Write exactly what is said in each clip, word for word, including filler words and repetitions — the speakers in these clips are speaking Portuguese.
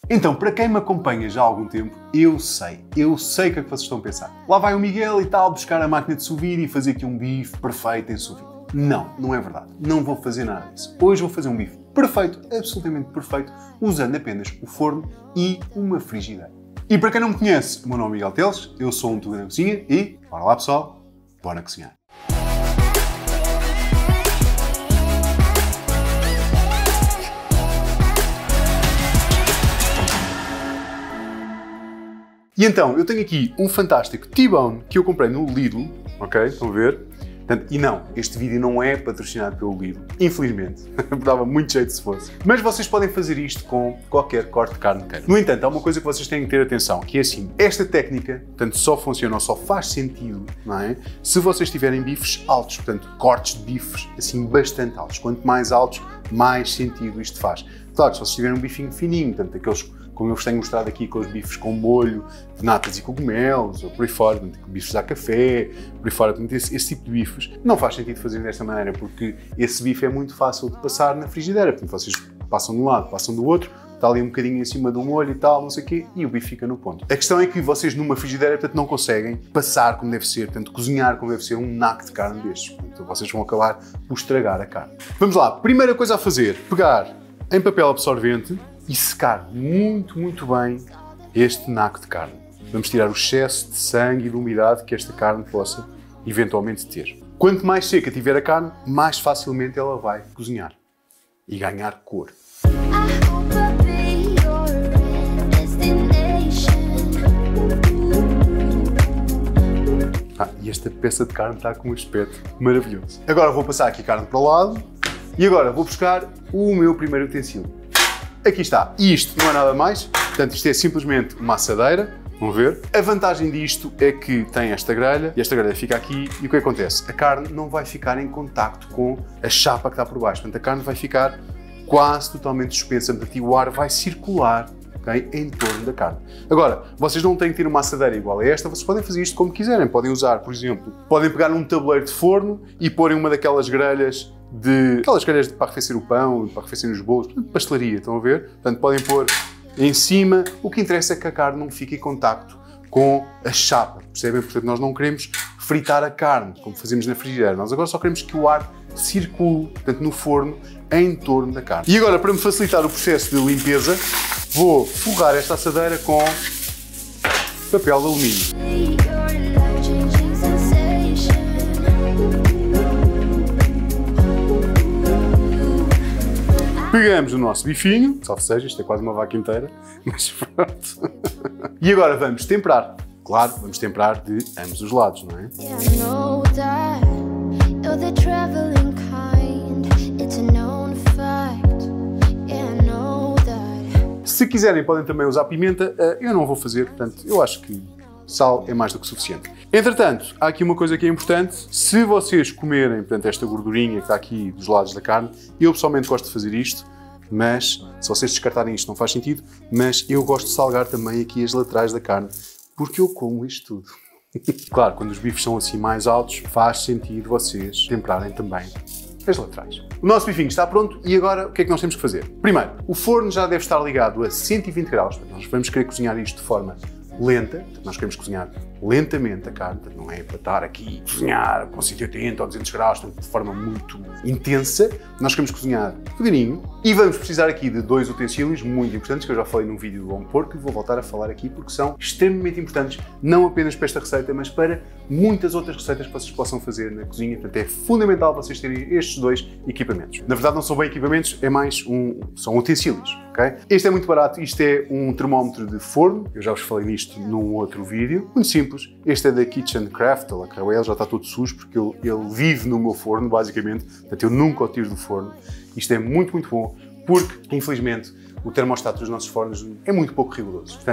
Então, para quem me acompanha já há algum tempo, eu sei, eu sei o que é que vocês estão a pensar. Lá vai o Miguel e tal, buscar a máquina de sous vide e fazer aqui um bife perfeito em sous vide. Não, não é verdade. Não vou fazer nada disso. Hoje vou fazer um bife perfeito, absolutamente perfeito, usando apenas o forno e uma frigideira. E para quem não me conhece, o meu nome é Miguel Teles, eu sou um tuga na cozinha e, bora lá pessoal, bora cozinhar. E então, eu tenho aqui um fantástico T-Bone que eu comprei no Lidl, ok? Estão a ver? Portanto, e não, este vídeo não é patrocinado pelo Lidl, infelizmente. Dava muito jeito se fosse. Mas vocês podem fazer isto com qualquer corte de carne queira. No entanto, há uma coisa que vocês têm que ter atenção, que é assim, esta técnica, portanto, só funciona ou só faz sentido, não é? Se vocês tiverem bifes altos, portanto, cortes de bifes, assim, bastante altos. Quanto mais altos, mais sentido isto faz. Claro, se vocês tiverem um bifinho fininho, portanto, aqueles, como eu vos tenho mostrado aqui, com os bifes com molho, de natas e cogumelos, ou por aí fora, bifes a café, por aí fora, esse, esse tipo de bifes, não faz sentido fazer desta maneira, porque esse bife é muito fácil de passar na frigideira, porque vocês passam de um lado, passam do outro, está ali um bocadinho em cima do molho e tal, não sei o quê, e o bife fica no ponto. A questão é que vocês numa frigideira, portanto, não conseguem passar como deve ser, portanto, cozinhar como deve ser um naco de carne destes. Portanto, vocês vão acabar por estragar a carne. Vamos lá, primeira coisa a fazer, pegar em papel absorvente e secar muito, muito bem este naco de carne. Vamos tirar o excesso de sangue e de umidade que esta carne possa eventualmente ter. Quanto mais seca tiver a carne, mais facilmente ela vai cozinhar e ganhar cor. Ah, e esta peça de carne está com um aspecto maravilhoso. Agora vou passar aqui a carne para o lado e agora vou buscar o meu primeiro utensílio. Aqui está. E isto não é nada mais, portanto isto é simplesmente uma assadeira, vão ver. A vantagem disto é que tem esta grelha, e esta grelha fica aqui, e o que acontece? A carne não vai ficar em contacto com a chapa que está por baixo, portanto a carne vai ficar quase totalmente suspensa, portanto e o ar vai circular, okay, em torno da carne. Agora, vocês não têm que ter uma assadeira igual a esta, vocês podem fazer isto como quiserem, podem usar, por exemplo, podem pegar um tabuleiro de forno e porem uma daquelas grelhas de aquelas grelhas para arrefecer o pão, para arrefecer os bolos, pastelaria, estão a ver? Portanto, podem pôr em cima. O que interessa é que a carne não fique em contacto com a chapa, percebem? Portanto, nós não queremos fritar a carne, como fazemos na frigideira. Nós agora só queremos que o ar circule, portanto, no forno, em torno da carne. E agora, para me facilitar o processo de limpeza, vou forrar esta assadeira com papel de alumínio. Pegamos o nosso bifinho, salve seja, isto é quase uma vaca inteira, mas pronto. E agora vamos temperar. Claro, vamos temperar de ambos os lados, não é? Se quiserem podem também usar pimenta, eu não vou fazer, portanto, eu acho que sal é mais do que suficiente. Entretanto, há aqui uma coisa que é importante, se vocês comerem, portanto, esta gordurinha que está aqui dos lados da carne, eu pessoalmente gosto de fazer isto, mas se vocês descartarem isto não faz sentido, mas eu gosto de salgar também aqui as laterais da carne, porque eu como isto tudo. Claro, quando os bifes são assim mais altos, faz sentido vocês temperarem também as laterais. O nosso bifinho está pronto e agora o que é que nós temos que fazer? Primeiro, o forno já deve estar ligado a cento e vinte graus, nós vamos querer cozinhar isto de forma lenta, portanto, nós queremos cozinhar lentamente a carne, portanto, não é para estar aqui a cozinhar com cento e oitenta ou duzentos graus, portanto, de forma muito intensa. Nós queremos cozinhar devagarinho e vamos precisar aqui de dois utensílios muito importantes que eu já falei num vídeo do Bom Porco e vou voltar a falar aqui porque são extremamente importantes, não apenas para esta receita, mas para muitas outras receitas que vocês possam fazer na cozinha. Portanto, é fundamental vocês terem estes dois equipamentos. Na verdade, não são bem equipamentos, é mais um, são utensílios, ok? Este é muito barato, isto é um termómetro de forno, eu já vos falei nisto num outro vídeo, muito simples. Este é da Kitchen Craft, ele já está todo sujo porque ele, ele vive no meu forno, basicamente, portanto eu nunca o tiro do forno. Isto é muito, muito bom, porque, infelizmente, o termostato dos nossos fornos é muito pouco rigoroso. Portanto,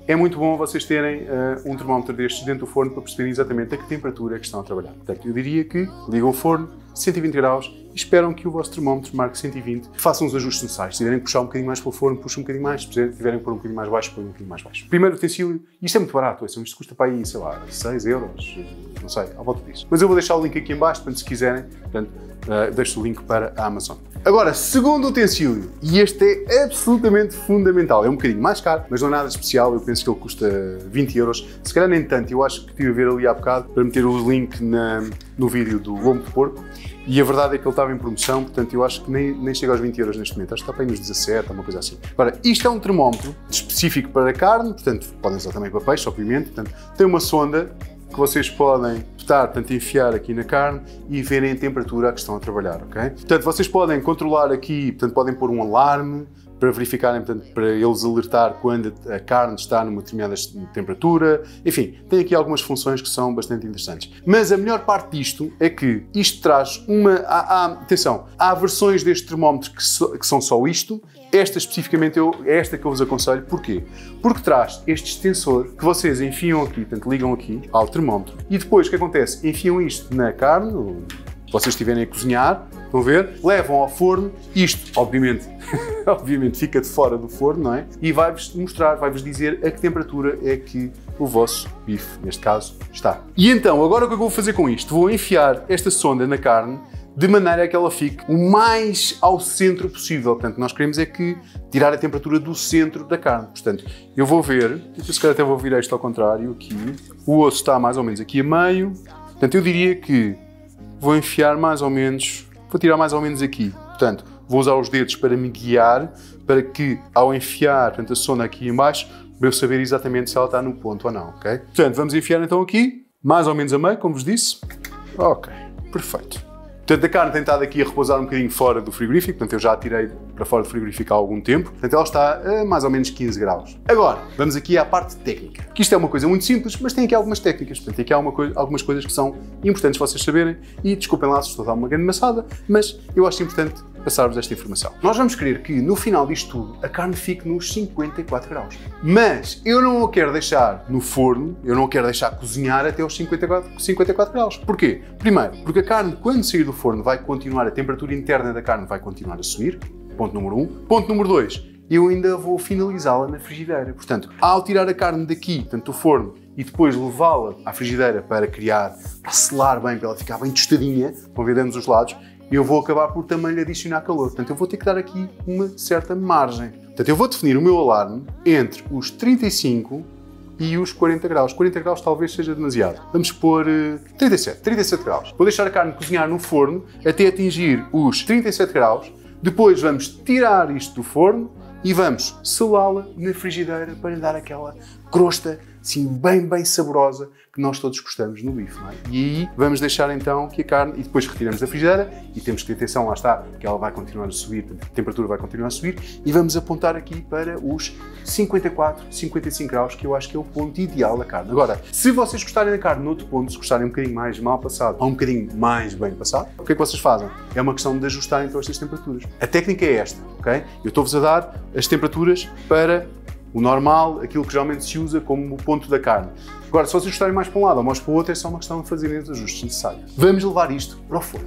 é muito bom vocês terem uh, um termómetro destes dentro do forno para perceberem exatamente a que temperatura é que estão a trabalhar. Portanto, eu diria que ligam o forno, cento e vinte graus, e esperam que o vosso termómetro marque cento e vinte, façam os ajustes necessários. Se tiverem que puxar um bocadinho mais para o forno, puxem um bocadinho mais. Se tiverem que pôr um bocadinho mais baixo, põem um bocadinho mais baixo. Primeiro utensílio, isto é muito barato, isto custa para aí, sei lá, seis euros, não sei, à volta disso. Mas eu vou deixar o link aqui em baixo, portanto, se quiserem, portanto, uh, deixo o link para a Amazon. Agora, segundo utensílio, e este é absolutamente fundamental, é um bocadinho mais caro, mas não é nada especial, eu penso que ele custa vinte euros, se calhar nem tanto, eu acho que estive a ver ali há bocado para meter o link na, no vídeo do lombo de porco, e a verdade é que ele estava em promoção, portanto eu acho que nem, nem chega aos vinte euros neste momento, acho que está para aí nos dezassete, uma coisa assim. Agora, isto é um termómetro específico para carne, portanto podem usar também para peixe, obviamente, portanto tem uma sonda que vocês podem botar, portanto, enfiar aqui na carne e verem a temperatura a que estão a trabalhar, ok? Portanto, vocês podem controlar aqui, portanto, podem pôr um alarme para verificarem, portanto, para eles alertar quando a carne está numa determinada temperatura. Enfim, tem aqui algumas funções que são bastante interessantes. Mas a melhor parte disto é que isto traz uma... Há, há, atenção, há versões deste termómetro que, so, que são só isto. Esta especificamente eu, é esta que eu vos aconselho. Porquê? Porque traz este extensor que vocês enfiam aqui, portanto, ligam aqui ao termómetro. E depois o que acontece? Enfiam isto na carne, ou vocês estiverem a cozinhar, estão a ver? Levam ao forno, isto, obviamente, obviamente fica de fora do forno, não é? E vai-vos mostrar, vai-vos dizer a que temperatura é que o vosso bife, neste caso, está. E então, agora o que eu vou fazer com isto? Vou enfiar esta sonda na carne de maneira a que ela fique o mais ao centro possível. Portanto, nós queremos é que tirar a temperatura do centro da carne. Portanto, eu vou ver, eu se calhar até vou virar isto ao contrário aqui. O osso está mais ou menos aqui a meio. Portanto, eu diria que vou enfiar mais ou menos, vou tirar mais ou menos aqui. Portanto, vou usar os dedos para me guiar, para que ao enfiar, portanto, a sonda aqui em baixo, para eu saber exatamente se ela está no ponto ou não, ok? Portanto, vamos enfiar então aqui, mais ou menos a meio, como vos disse. Ok, perfeito. Portanto, a carne tem estado aqui a repousar um bocadinho fora do frigorífico, portanto eu já a tirei para fora do frigorífico há algum tempo, portanto ela está a mais ou menos quinze graus. Agora, vamos aqui à parte técnica, que isto é uma coisa muito simples, mas tem aqui algumas técnicas, portanto tem aqui alguma coisa, algumas coisas que são importantes vocês saberem, e desculpem lá se estou a dar uma grande maçada, mas eu acho importante passar-vos esta informação. Nós vamos querer que no final disto tudo a carne fique nos cinquenta e quatro graus, mas eu não a quero deixar no forno, eu não a quero deixar cozinhar até aos cinquenta e quatro graus. Porquê? Primeiro, porque a carne quando sair do forno vai continuar, a temperatura interna da carne vai continuar a subir, ponto número um. Ponto número dois, eu ainda vou finalizá-la na frigideira. Portanto, ao tirar a carne daqui, portanto, do forno, e depois levá-la à frigideira para criar, para selar bem, para ela ficar bem tostadinha, vão ver ambos os lados, eu vou acabar por também lhe adicionar calor. Portanto, eu vou ter que dar aqui uma certa margem. Portanto, eu vou definir o meu alarme entre os trinta e cinco e os quarenta graus. quarenta graus talvez seja demasiado. Vamos pôr uh, trinta e sete, trinta e sete graus. Vou deixar a carne cozinhar no forno até atingir os trinta e sete graus. Depois vamos tirar isto do forno e vamos selá-la na frigideira para lhe dar aquela crosta assim bem, bem saborosa que nós todos gostamos no bife, não é? E aí vamos deixar então que a carne, e depois retiramos da frigideira e temos que ter atenção, lá está, que ela vai continuar a subir, a temperatura vai continuar a subir e vamos apontar aqui para os cinquenta e quatro, cinquenta e cinco graus, que eu acho que é o ponto ideal da carne. Agora, se vocês gostarem da carne noutro ponto, se gostarem um bocadinho mais mal passado ou um bocadinho mais bem passado, o que é que vocês fazem? É uma questão de ajustar então estas temperaturas. A técnica é esta, ok? Eu estou-vos a dar as temperaturas para o normal, aquilo que geralmente se usa como o ponto da carne. Agora, se vocês gostarem mais para um lado ou mais para o outro, é só uma questão de fazerem os ajustes necessários. Vamos levar isto para o forno.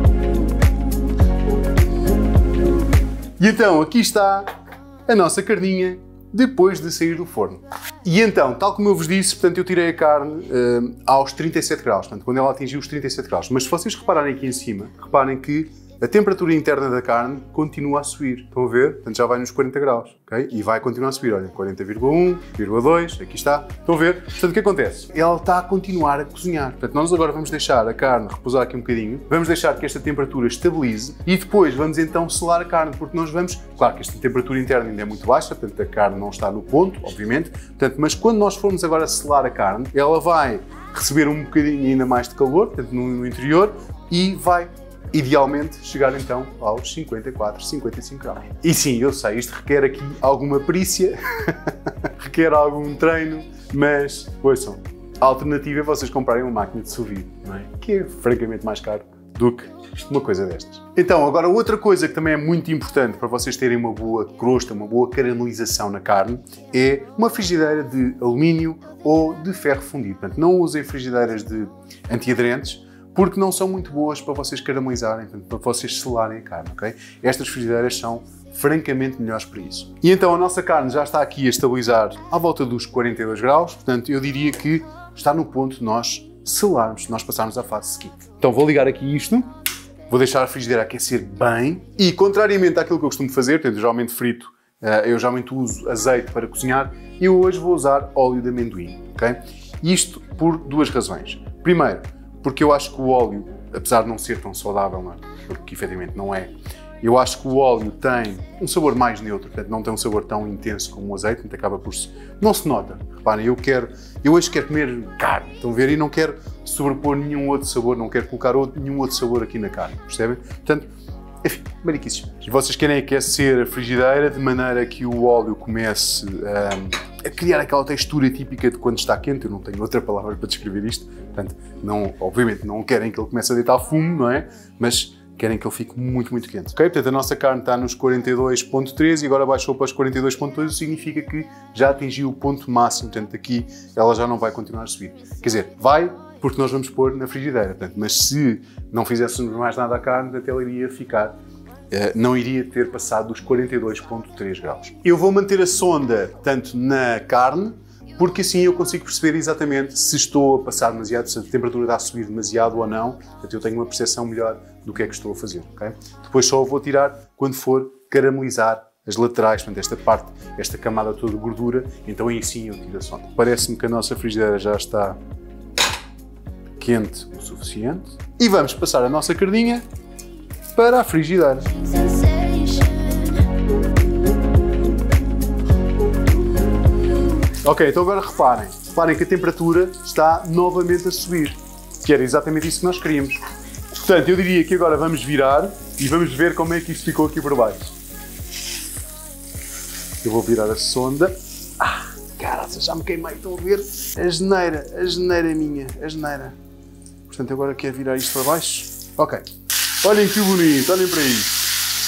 E então, aqui está a nossa carninha depois de sair do forno. E então, tal como eu vos disse, portanto, eu tirei a carne uh, aos trinta e sete graus, portanto, quando ela atingiu os trinta e sete graus. Mas se vocês repararem aqui em cima, reparem que a temperatura interna da carne continua a subir. Estão a ver? Portanto, já vai nos quarenta graus, ok? E vai continuar a subir, olha, quarenta vírgula um, vírgula dois, aqui está. Estão a ver? Portanto, o que acontece? Ela está a continuar a cozinhar. Portanto, nós agora vamos deixar a carne repousar aqui um bocadinho, vamos deixar que esta temperatura estabilize e depois vamos então selar a carne, porque nós vamos... Claro que esta temperatura interna ainda é muito baixa, portanto, a carne não está no ponto, obviamente, portanto, mas quando nós formos agora selar a carne, ela vai receber um bocadinho ainda mais de calor, portanto, no, no interior, e vai idealmente chegar então aos cinquenta e quatro, cinquenta e cinco graus. E sim, eu sei, isto requer aqui alguma perícia, requer algum treino, mas, ouçam, a alternativa é vocês comprarem uma máquina de sous vide, não é? Que é francamente mais caro do que uma coisa destas. Então, agora outra coisa que também é muito importante para vocês terem uma boa crosta, uma boa caramelização na carne, é uma frigideira de alumínio ou de ferro fundido. Portanto, não usem frigideiras de antiaderentes, porque não são muito boas para vocês caramelizarem, portanto, para vocês selarem a carne, ok? Estas frigideiras são francamente melhores para isso. E então a nossa carne já está aqui a estabilizar à volta dos quarenta e dois graus, portanto eu diria que está no ponto de nós selarmos, de nós passarmos à fase seguinte. Então vou ligar aqui isto, vou deixar a frigideira aquecer bem e, contrariamente àquilo que eu costumo fazer, portanto, eu geralmente frito, eu geralmente uso azeite para cozinhar, eu hoje vou usar óleo de amendoim, ok? Isto por duas razões. Primeiro, porque eu acho que o óleo, apesar de não ser tão saudável, não é? Porque efetivamente não é, eu acho que o óleo tem um sabor mais neutro, portanto não tem um sabor tão intenso como o azeite, então acaba por se... não se nota. Reparem, eu quero, eu hoje quero comer carne, estão a ver? E não quero sobrepor nenhum outro sabor, não quero colocar outro, nenhum outro sabor aqui na carne, percebem? Portanto, enfim, mariquices. E vocês querem aquecer a frigideira de maneira que o óleo comece um, a criar aquela textura típica de quando está quente, eu não tenho outra palavra para descrever isto, portanto, não, obviamente não querem que ele comece a deitar fumo, não é? Mas querem que ele fique muito, muito quente. Ok? Portanto, a nossa carne está nos quarenta e dois ponto três e agora baixou para os quarenta e dois ponto dois, o que significa que já atingiu o ponto máximo, portanto, aqui ela já não vai continuar a subir. Quer dizer, vai porque nós vamos pôr na frigideira, portanto, mas se não fizéssemos mais nada à carne, até ela iria ficar, não iria ter passado dos quarenta e dois ponto três graus. Eu vou manter a sonda tanto na carne, porque assim eu consigo perceber exatamente se estou a passar demasiado, se a temperatura está a subir demasiado ou não, portanto eu tenho uma percepção melhor do que é que estou a fazer, ok? Depois só o vou tirar quando for caramelizar as laterais, portanto esta parte, esta camada toda de gordura, então aí sim eu tiro a sonda. Parece-me que a nossa frigideira já está quente o suficiente e vamos passar a nossa carninha para a frigideira. Ok, então agora reparem, reparem que a temperatura está novamente a subir, que era exatamente isso que nós queríamos. Portanto, eu diria que agora vamos virar e vamos ver como é que isto ficou aqui por baixo. Eu vou virar a sonda. Ah, caralho, já me queimei, estão a ver? A geneira, a geneira minha, a geneira. Portanto, agora quero virar isto para baixo. Ok. Olhem que bonito, olhem para isto.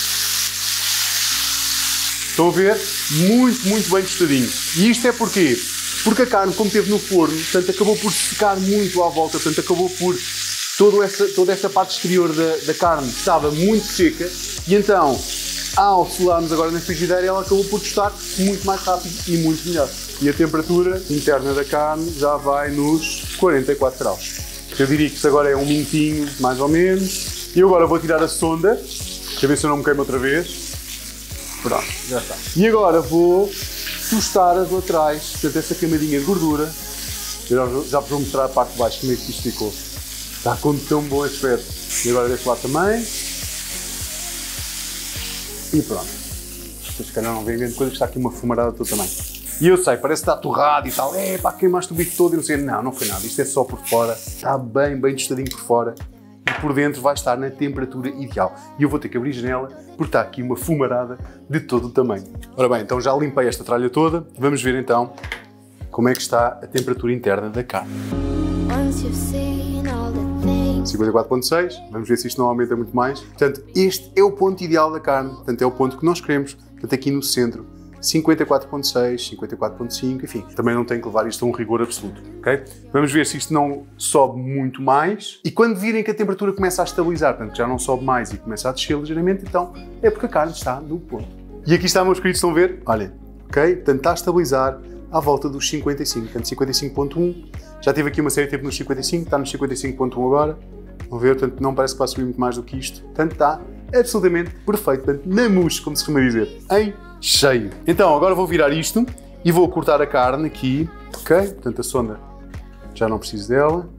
Estão a ver? Muito, muito bem tostadinho. E isto é porquê? Porque a carne, como esteve no forno, portanto, acabou por secar muito à volta, portanto, acabou por toda essa, toda esta parte exterior da, da carne estava muito seca e então, ao selarmos agora na frigideira, ela acabou por tostar muito mais rápido e muito melhor. E a temperatura interna da carne já vai nos quarenta e quatro graus. Eu diria que isto agora é um minutinho, mais ou menos. E eu agora vou tirar a sonda, para ver se eu não me queimo outra vez. Pronto, já está. E agora vou tostar as laterais, portanto essa camadinha de gordura. Eu já vos vou mostrar a parte de baixo como é que isto ficou. Está com tão bom aspecto. E agora deste lado também. E pronto. Se calhar não vem grande coisa, está aqui uma fumarada toda também. E eu sei, parece que está torrado e tal. É pá, queimaste o bico todo e não sei. Não, não foi nada. Isto é só por fora. Está bem, bem tostadinho por fora. E por dentro vai estar na temperatura ideal. E eu vou ter que abrir a janela porque está aqui uma fumarada de todo o tamanho. Ora bem, então já limpei esta tralha toda. Vamos ver então como é que está a temperatura interna da carne. cinquenta e quatro ponto seis. Vamos ver se isto não aumenta muito mais. Portanto, este é o ponto ideal da carne. Portanto, é o ponto que nós queremos. Portanto, aqui no centro. cinquenta e quatro ponto seis, cinquenta e quatro ponto cinco, enfim, também não tem que levar isto a um rigor absoluto, ok? Vamos ver se isto não sobe muito mais e quando virem que a temperatura começa a estabilizar, portanto já não sobe mais e começa a descer ligeiramente, então é porque a carne está no ponto. E aqui está, meus queridos, estão a ver? Olhem, ok? Portanto está a estabilizar à volta dos cinquenta e cinco, portanto cinquenta e cinco ponto um, já teve aqui uma série de tempo nos cinquenta e cinco, está nos cinquenta e cinco ponto um agora, vão ver, portanto não parece que vai subir muito mais do que isto, portanto está absolutamente perfeito, portanto na mousse, como se costuma dizer, em cheio. Então, agora vou virar isto e vou cortar a carne aqui, ok? Portanto, a sonda já não preciso dela.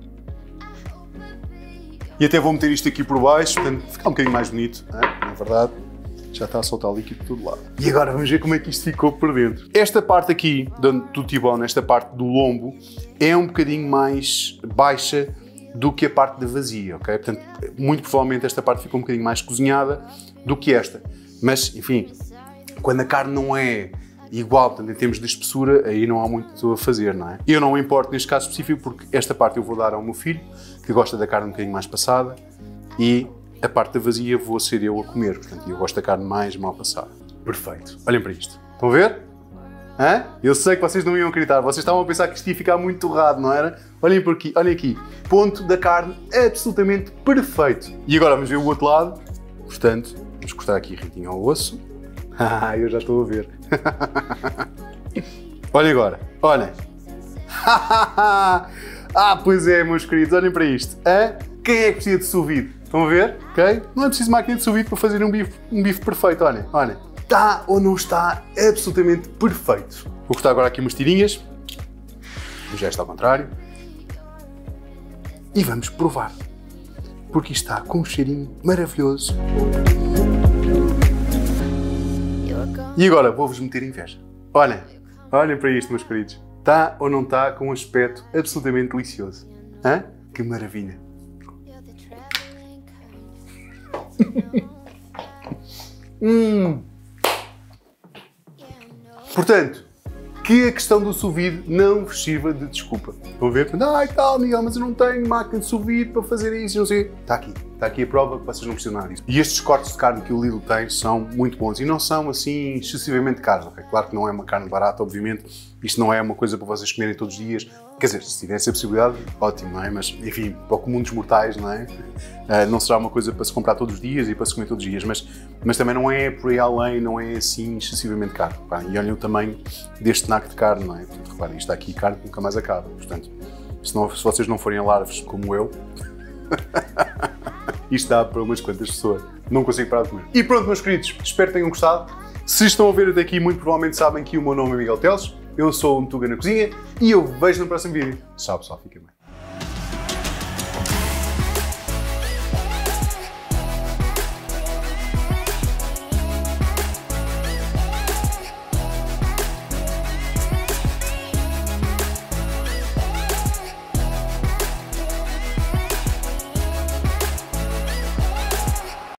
E até vou meter isto aqui por baixo, portanto, ficar um bocadinho mais bonito, não é? Na verdade, já está a soltar líquido de todo lado. E agora vamos ver como é que isto ficou por dentro. Esta parte aqui do tibone, esta parte do lombo, é um bocadinho mais baixa do que a parte da vazia, ok? Portanto, muito provavelmente esta parte ficou um bocadinho mais cozinhada do que esta. Mas, enfim, quando a carne não é igual, portanto, em termos de espessura, aí não há muito a fazer, não é? Eu não me importo neste caso específico porque esta parte eu vou dar ao meu filho, que gosta da carne um bocadinho mais passada, e a parte da vazia vou ser eu a comer. Portanto, eu gosto da carne mais mal passada. Perfeito. Olhem para isto. Estão a ver? Hã? Eu sei que vocês não iam acreditar. Vocês estavam a pensar que isto ia ficar muito torrado, não era? Olhem por aqui. Olhem aqui. Ponto da carne absolutamente perfeito. E agora vamos ver o outro lado. Portanto, vamos cortar aqui ritinho ao osso. Ah, eu já estou a ver. Olhem agora. Olhem. Ah, pois é, meus queridos. Olhem para isto. Hã? Quem é que precisa de sous vide? Estão a ver? Ok? Não é preciso máquina de sous vide para fazer um bife, um bife perfeito. Olhem, olhem. Está ou não está absolutamente perfeito. Vou cortar agora aqui umas tirinhas. O gesto ao contrário. E vamos provar. Porque isto está com um cheirinho maravilhoso. E agora vou-vos meter inveja. Olhem, olhem para isto, meus queridos. Está ou não está com um aspecto absolutamente delicioso. Hã? Que maravilha. hum. Portanto, que a questão do sous vide não vos sirva de desculpa. Estão a ver? Ai tal, Miguel, mas eu não tenho máquina de sous vide para fazer isso, não sei. Está aqui. Está aqui a prova que vocês não precisam nada disso. E estes cortes de carne que o Lidl tem são muito bons e não são assim excessivamente caros. Okay? Claro que não é uma carne barata, obviamente. Isto não é uma coisa para vocês comerem todos os dias. Quer dizer, se tivesse a possibilidade, ótimo, não é? Mas, enfim, para o comum dos mortais, não é? Uh, não será uma coisa para se comprar todos os dias e para se comer todos os dias, mas, mas também não é por aí além, não é assim excessivamente caro. Pá, e olhem o tamanho deste naco de carne, não é? Portanto, reparem, isto aqui, carne que nunca mais acaba. Portanto, se, não, se vocês não forem alarves como eu, isto dá para umas quantas pessoas. Não consigo parar de comer. E pronto, meus queridos, espero que tenham gostado. Se estão a ver até aqui, muito provavelmente sabem que o meu nome é Miguel Teles. Eu sou o Tuga na Cozinha e eu vejo no próximo vídeo. Tchau, pessoal. Fiquem bem.